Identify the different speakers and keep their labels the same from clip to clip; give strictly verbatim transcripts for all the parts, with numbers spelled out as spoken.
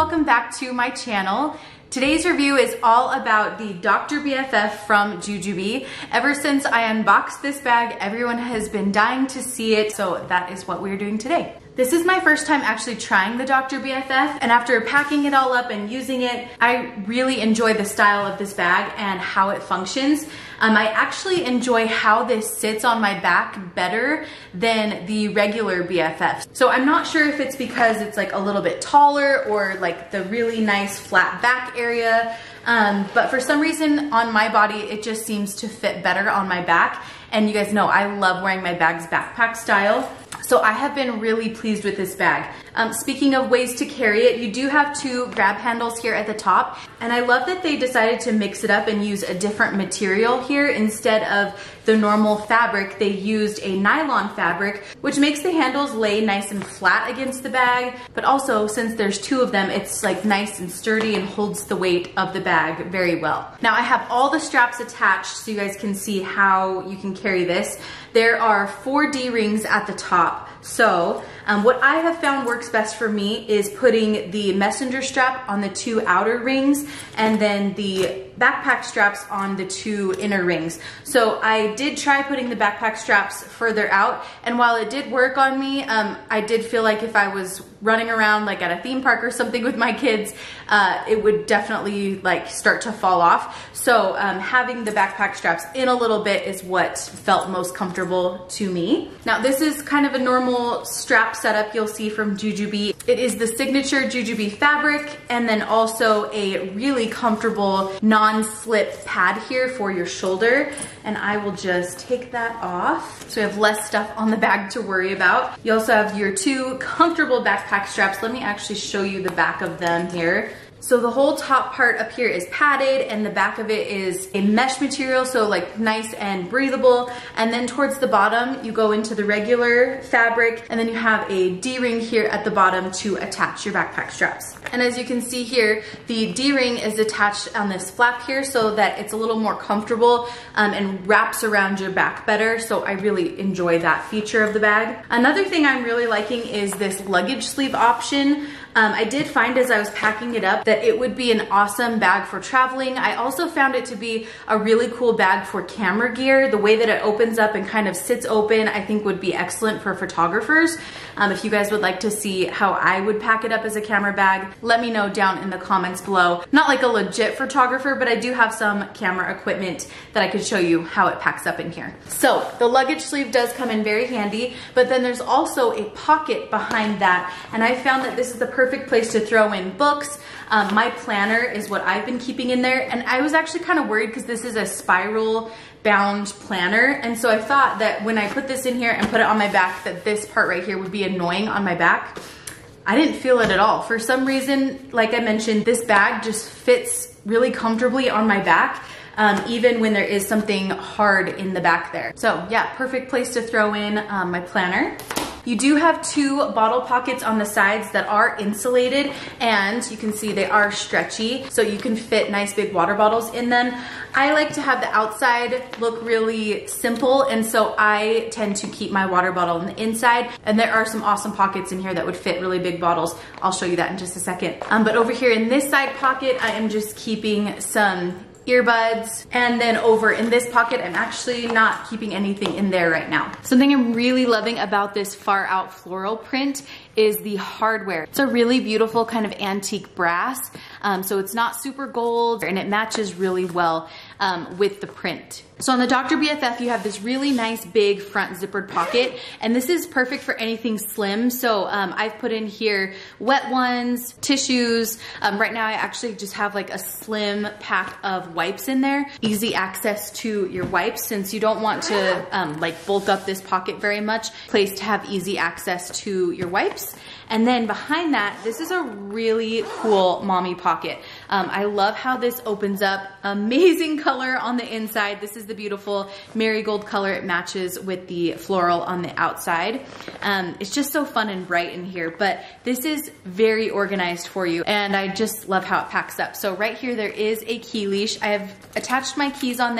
Speaker 1: welcome back to my channel. Today's review is all about the Doctor B F F from Ju Be. Ever since I unboxed this bag, everyone has been dying to see it, so that is what we're doing today. This is my first time actually trying the Doctor B F F, and after packing it all up and using it, I really enjoy the style of this bag and how it functions. Um, I actually enjoy how this sits on my back better than the regular B F F. So I'm not sure if it's because it's like a little bit taller or like the really nice flat back area, um, but for some reason on my body, it just seems to fit better on my back. And you guys know I love wearing my bags backpack style. So I have been really pleased with this bag. Um, speaking of ways to carry it, you do have two grab handles here at the top. And I love that they decided to mix it up and use a different material here. Instead of the normal fabric, they used a nylon fabric, which makes the handles lay nice and flat against the bag. But also, since there's two of them, it's like nice and sturdy and holds the weight of the bag very well. Now I have all the straps attached so you guys can see how you can carry this. There are four D rings at the top. So um, what I have found works best for me is putting the messenger strap on the two outer rings and then the backpack straps on the two inner rings. So I did try putting the backpack straps further out, and while it did work on me, um, I did feel like if I was running around like at a theme park or something with my kids, uh, it would definitely like start to fall off. So um, having the backpack straps in a little bit is what felt most comfortable to me. Now this is kind of a normal strap setup you'll see from Ju Be. It is the signature Ju Be fabric, and then also a really comfortable non-slip pad here for your shoulder. And I will just take that off so we have less stuff on the bag to worry about. You also have your two comfortable backpack straps. Let me actually show you the back of them here. So the whole top part up here is padded and the back of it is a mesh material, so like nice and breathable. And then towards the bottom, you go into the regular fabric, and then you have a D-ring here at the bottom to attach your backpack straps. And as you can see here, the D-ring is attached on this flap here so that it's a little more comfortable um, and wraps around your back better. So I really enjoy that feature of the bag. Another thing I'm really liking is this luggage sleeve option. Um, I did find as I was packing it up that it would be an awesome bag for traveling. I also found it to be a really cool bag for camera gear. The way that it opens up and kind of sits open, I think would be excellent for photographers. Um, if you guys would like to see how I would pack it up as a camera bag, let me know down in the comments below. Not like a legit photographer, but I do have some camera equipment that I could show you how it packs up in here. So the luggage sleeve does come in very handy, but then there's also a pocket behind that. And I found that this is the perfect place to throw in books. Um, my planner is what I've been keeping in there. And I was actually kind of worried because this is a spiral bound planner, and so I thought that when I put this in here and put it on my back that this part right here would be annoying on my back. I didn't feel it at all. For some reason, like I mentioned, this bag just fits really comfortably on my back, um, even when there is something hard in the back there. So yeah, perfect place to throw in um, my planner. You do have two bottle pockets on the sides that are insulated, and you can see they are stretchy, so you can fit nice big water bottles in them. I like to have the outside look really simple, and so I tend to keep my water bottle on the inside, and there are some awesome pockets in here that would fit really big bottles. I'll show you that in just a second. Um, but over here in this side pocket, I am just keeping some earbuds, and then over in this pocket I'm actually not keeping anything in there right now. Something I'm really loving about this Far Out Floral print is the hardware. It's a really beautiful kind of antique brass, um, so it's not super gold, and it matches really well um, with the print. So on the Doctor B F F, you have this really nice big front zippered pocket, and this is perfect for anything slim. So um, I've put in here wet ones, tissues. Um, right now I actually just have like a slim pack of wipes in there. Easy access to your wipes since you don't want to um, like bulk up this pocket very much. Place to have easy access to your wipes. And then behind that, this is a really cool mommy pocket. Um, I love how this opens up. Amazing color on the inside. This is the beautiful marigold color. It matches with the floral on the outside. Um, it's just so fun and bright in here, but this is very organized for you, and I just love how it packs up. So right here, there is a key leash. I have attached my keys on there,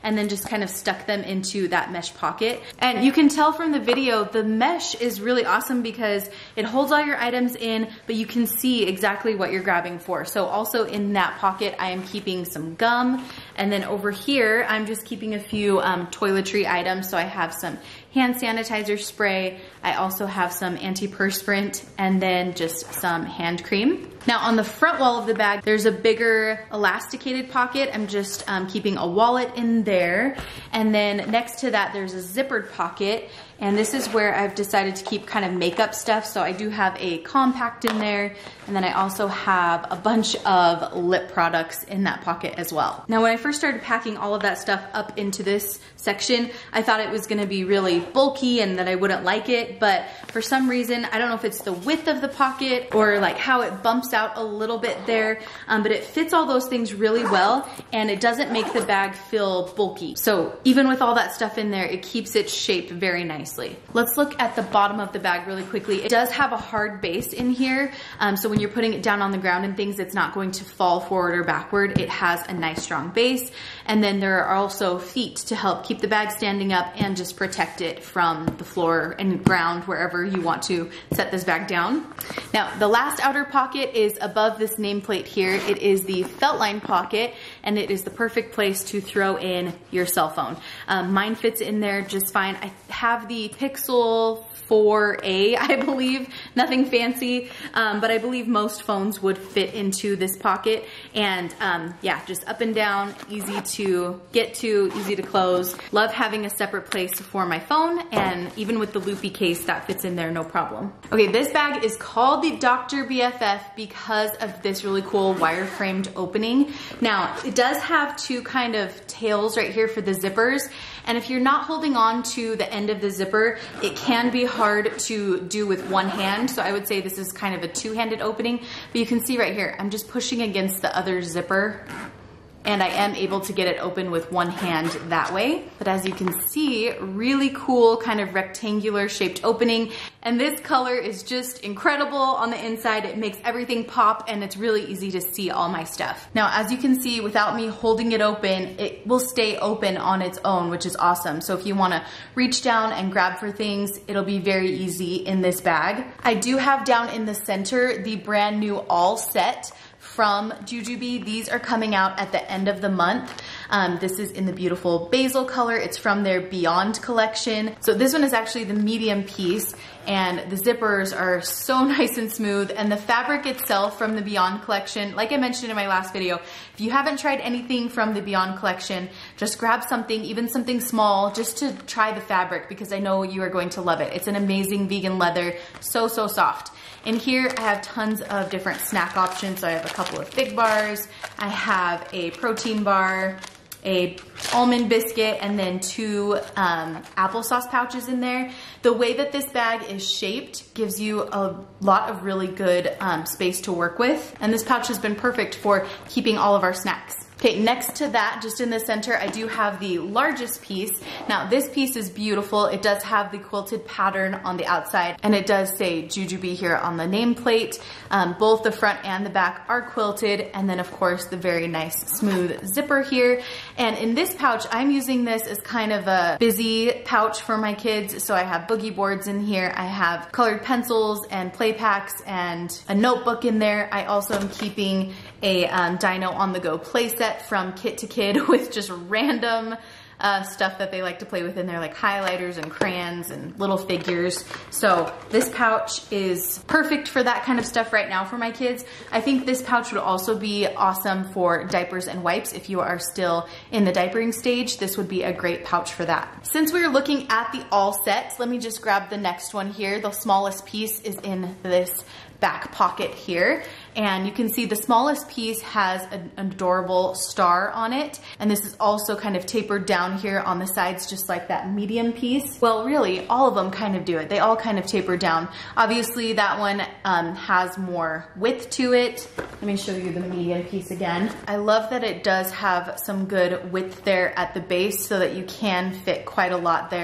Speaker 1: and then just kind of stuck them into that mesh pocket. And you can tell from the video, the mesh is really awesome because it holds all your items in, but you can see exactly what you're grabbing for. So also in that pocket, I am keeping some gum. And then over here, I'm just keeping a few um, toiletry items. So I have some hand sanitizer spray. I also have some antiperspirant and then just some hand cream. Now on the front wall of the bag, there's a bigger elasticated pocket. I'm just um, keeping a wallet in there. And then next to that, there's a zippered pocket. And this is where I've decided to keep kind of makeup stuff. So I do have a compact in there. And then I also have a bunch of lip products in that pocket as well. Now, when I first started packing all of that stuff up into this section, I thought it was gonna be really bulky and that I wouldn't like it. But for some reason, I don't know if it's the width of the pocket or like how it bumps out a little bit there, um, but it fits all those things really well and it doesn't make the bag feel bulky. So even with all that stuff in there, it keeps its shape very nicely. Let's look at the bottom of the bag really quickly. It does have a hard base in here, um, so when you're putting it down on the ground and things, it's not going to fall forward or backward. It has a nice strong base, and then there are also feet to help keep the bag standing up and just protect it from the floor and ground wherever you want to set this bag down. Now, the last outer pocket is above this nameplate here. It is the felt line pocket, and it is the perfect place to throw in your cell phone. Um, mine fits in there just fine. I have the Pixel four A, I believe, nothing fancy, um, but I believe most phones would fit into this pocket. And um, yeah, just up and down, easy to get to, easy to close. Love having a separate place for my phone, and even with the loopy case, that fits in there no problem. Okay, this bag is called the Doctor B F F because of this really cool wire-framed opening. Now, it does have two kind of tails right here for the zippers, and if you're not holding on to the end of the zipper, it can be hard to do with one hand. So I would say this is kind of a two-handed opening, but you can see right here, I'm just pushing against the other zipper, and I am able to get it open with one hand that way. But as you can see, really cool kind of rectangular shaped opening. And this color is just incredible on the inside. It makes everything pop, and it's really easy to see all my stuff. Now, as you can see, without me holding it open, it will stay open on its own, which is awesome. So if you wanna reach down and grab for things, it'll be very easy in this bag. I do have down in the center the brand new All Set from Ju Be. These are coming out at the end of the month. Um, this is in the beautiful basil color. It's from their Beyond collection. So this one is actually the medium piece, and the zippers are so nice and smooth, and the fabric itself from the Beyond collection, like I mentioned in my last video, if you haven't tried anything from the Beyond collection, just grab something, even something small, just to try the fabric, because I know you are going to love it. It's an amazing vegan leather, so, so soft. And here I have tons of different snack options. So I have a couple of Fig bars, I have a protein bar, a almond biscuit, and then two um, applesauce pouches in there. The way that this bag is shaped gives you a lot of really good um, space to work with. And this pouch has been perfect for keeping all of our snacks. Okay, next to that, just in the center, I do have the largest piece. Now, this piece is beautiful. It does have the quilted pattern on the outside, and it does say Ju Be here on the nameplate. Um, both the front and the back are quilted, and then of course the very nice smooth zipper here. And in this pouch, I'm using this as kind of a busy pouch for my kids. So I have boogie boards in here. I have colored pencils and play packs and a notebook in there. I also am keeping a um, Dino on the go playset from Kit to Kid with just random uh, stuff that they like to play with in there, like highlighters and crayons and little figures. So this pouch is perfect for that kind of stuff right now for my kids. I think this pouch would also be awesome for diapers and wipes. If you are still in the diapering stage, this would be a great pouch for that. Since we're looking at the all sets, let me just grab the next one here. The smallest piece is in this back pocket here, and you can see the smallest piece has an adorable star on it, and this is also kind of tapered down here on the sides, just like that medium piece. Well, really, all of them kind of do it. They all kind of taper down. Obviously, that one um, has more width to it. Let me show you the medium piece again. I love that it does have some good width there at the base so that you can fit quite a lot there.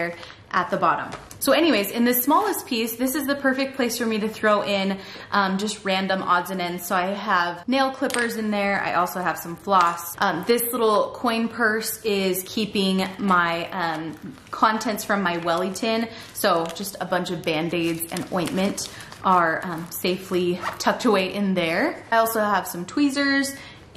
Speaker 1: at the bottom. So anyways, in this smallest piece, this is the perfect place for me to throw in um, just random odds and ends. So I have nail clippers in there. I also have some floss. Um, this little coin purse is keeping my um, contents from my welly tin. So just a bunch of Band-Aids and ointment are um, safely tucked away in there. I also have some tweezers.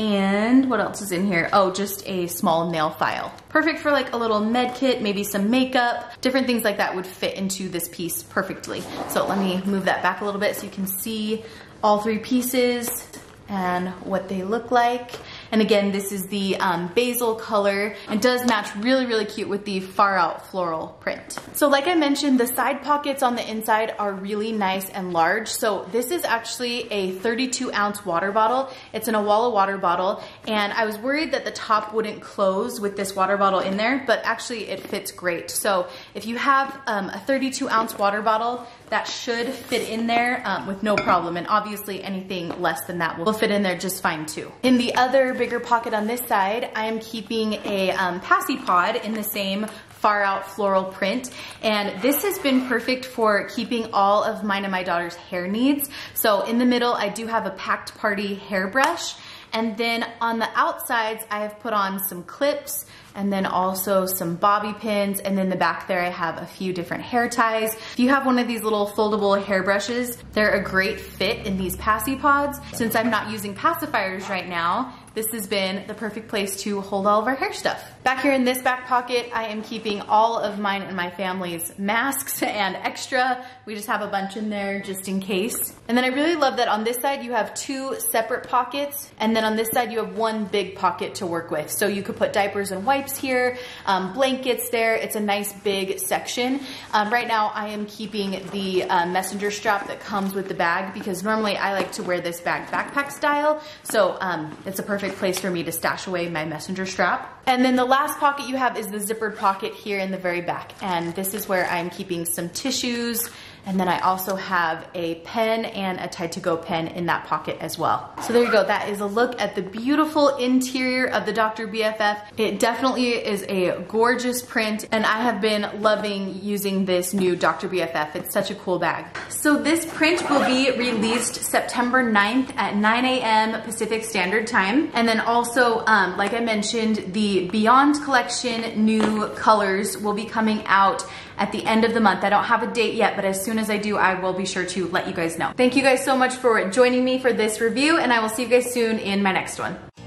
Speaker 1: And what else is in here? Oh, just a small nail file. Perfect for like a little med kit, maybe some makeup, different things like that would fit into this piece perfectly. So let me move that back a little bit so you can see all three pieces and what they look like. And again, this is the um, basil color and does match really, really cute with the Far Out Floral print. So like I mentioned, the side pockets on the inside are really nice and large. So this is actually a thirty-two ounce water bottle. It's an Awala water bottle. And I was worried that the top wouldn't close with this water bottle in there, but actually it fits great. So if you have um, a thirty-two ounce water bottle, that should fit in there um, with no problem. And obviously anything less than that will fit in there just fine too. In the other bigger pocket on this side, I am keeping a um, Paci Pod in the same Far Out Floral print. And this has been perfect for keeping all of mine and my daughter's hair needs. So in the middle, I do have a Packed Party hairbrush. And then on the outsides, I have put on some clips and then also some bobby pins. And then the back there, I have a few different hair ties. If you have one of these little foldable hairbrushes, they're a great fit in these Paci Pods. Since I'm not using pacifiers right now, this has been the perfect place to hold all of our hair stuff. Back here in this back pocket, I am keeping all of mine and my family's masks and extra. We just have a bunch in there just in case. And then I really love that on this side, you have two separate pockets. And then on this side, you have one big pocket to work with. So you could put diapers and wipes here, um, blankets there. It's a nice big section. Um, right now, I am keeping the uh, messenger strap that comes with the bag because normally I like to wear this bag backpack style. So um, it's a perfect place for me to stash away my messenger strap. And then the last pocket you have is the zippered pocket here in the very back. And this is where I'm keeping some tissues. And then I also have a pen and a Tide to Go pen in that pocket as well. So there you go. That is a look at the beautiful interior of the Doctor B F F. It definitely is a gorgeous print, and I have been loving using this new Doctor B F F. It's such a cool bag. So this print will be released September ninth at nine A M Pacific Standard Time. And then also, um, like I mentioned, the Beyond Collection new colors will be coming out at the end of the month. I don't have a date yet, but as soon as I do, I will be sure to let you guys know. Thank you guys so much for joining me for this review, and I will see you guys soon in my next one.